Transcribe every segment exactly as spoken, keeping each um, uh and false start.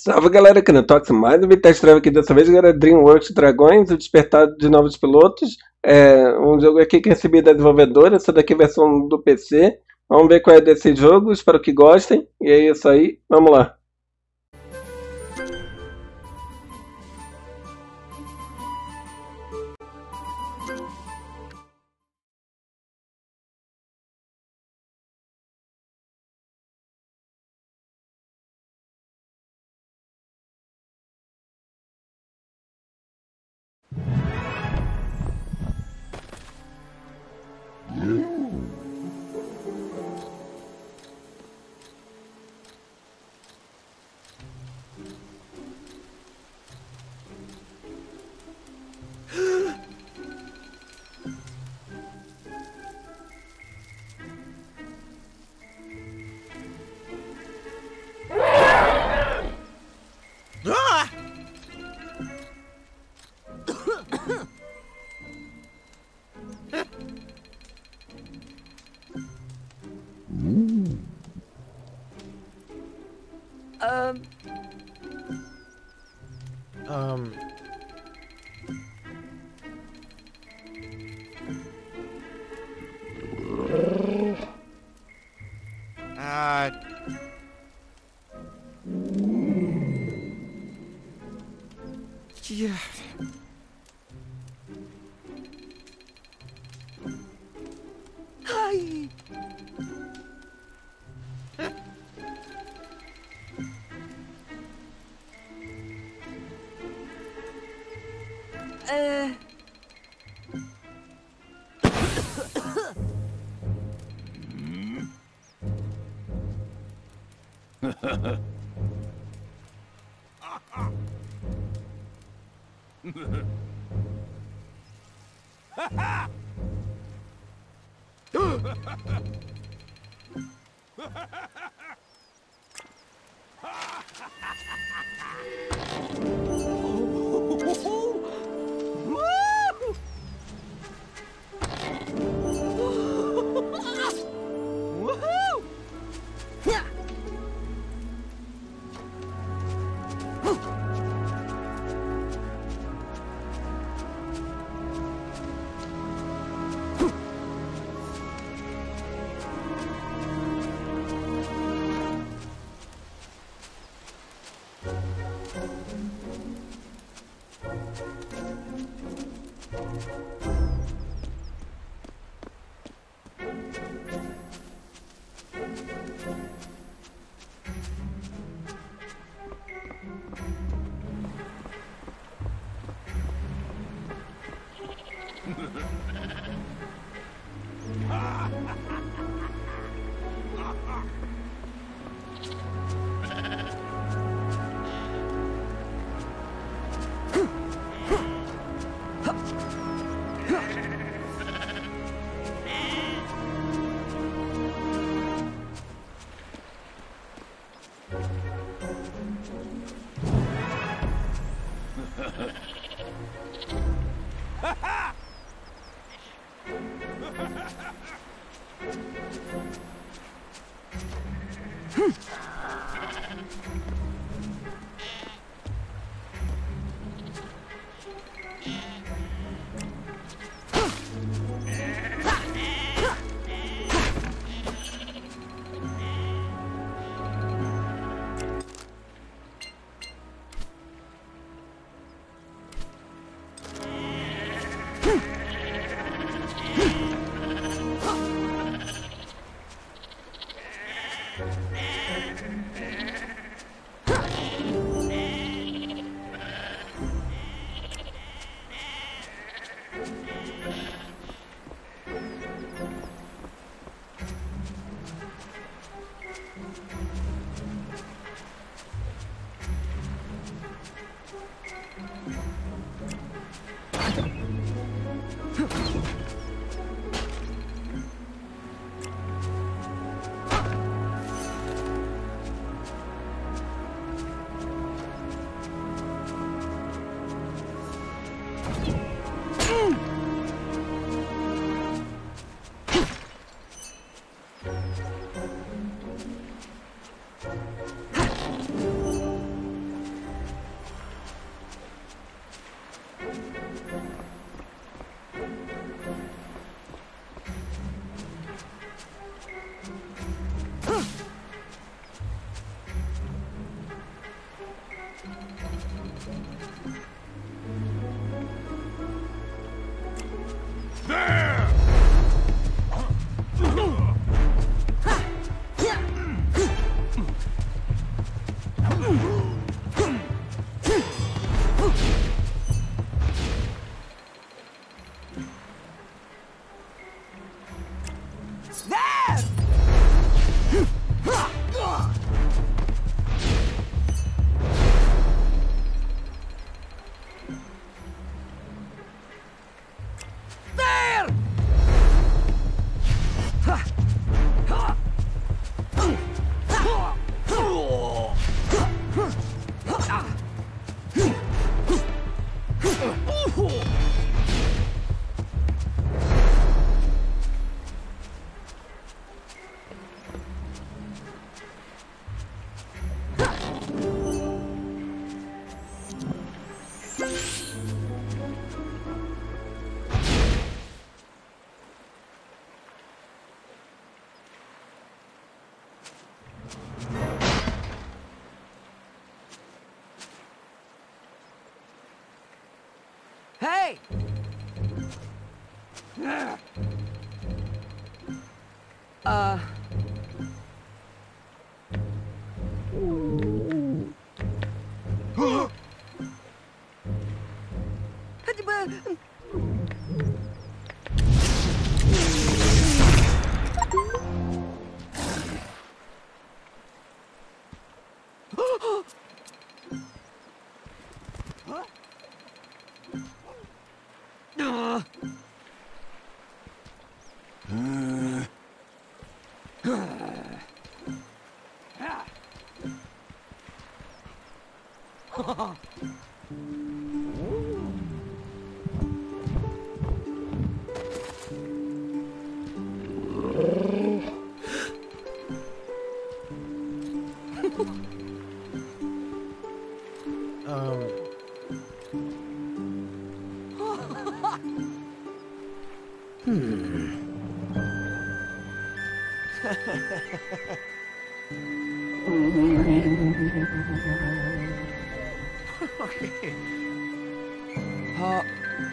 Salve galera aqui no Tox, mais um vídeo test drive aqui, dessa vez galera, DreamWorks Dragões, o despertar de novos pilotos, é um jogo aqui que recebi da desenvolvedora, essa daqui é a versão do P C, vamos ver qual é desse jogo, espero que gostem, e é isso aí, vamos lá. Um. Um. Uh. Yeah. Hi. Uh. Hey! Uh... um... Hmm. Huh?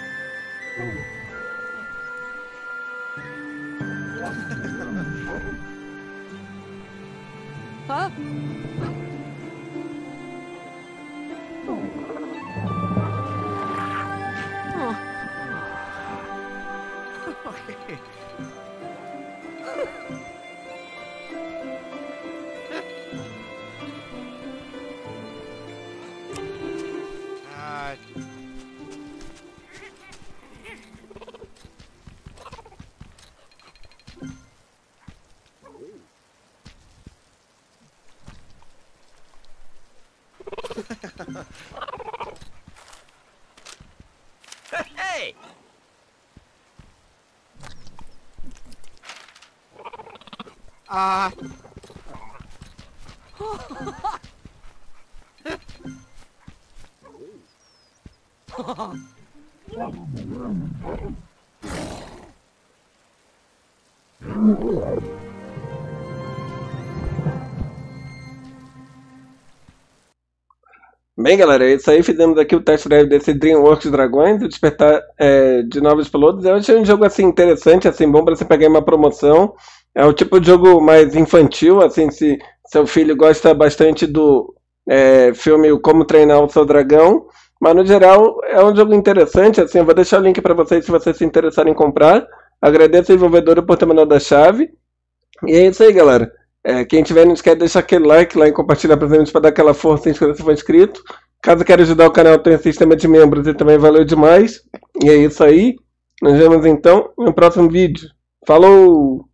Huh? Uh... Hey! Uh... Bem, galera, é isso aí. Fizemos aqui o test drive desse DreamWorks Dragões, o despertar é, de novos pilotos. Eu achei um jogo assim interessante, assim bom para você pegar uma promoção. É o tipo de jogo mais infantil, assim, se seu filho gosta bastante do é, filme Como Treinar o Seu Dragão. Mas no geral é um jogo interessante, assim. Eu vou deixar o link para vocês se vocês se interessarem em comprar. Agradeço a desenvolvedora por ter mandado a chave. E é isso aí, galera. É, quem tiver, não esquece de deixar aquele like lá e compartilhar para para dar aquela força se você for inscrito. Caso queira ajudar o canal, tem um sistema de membros e também valeu demais. E é isso aí. Nos vemos então no próximo vídeo. Falou!